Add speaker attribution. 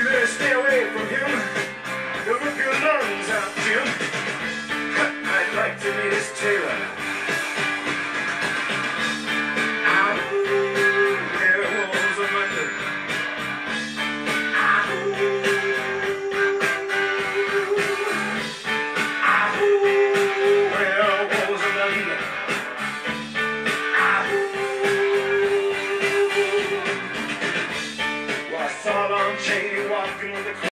Speaker 1: better stay away from him. He'll rip your lungs out, Jim.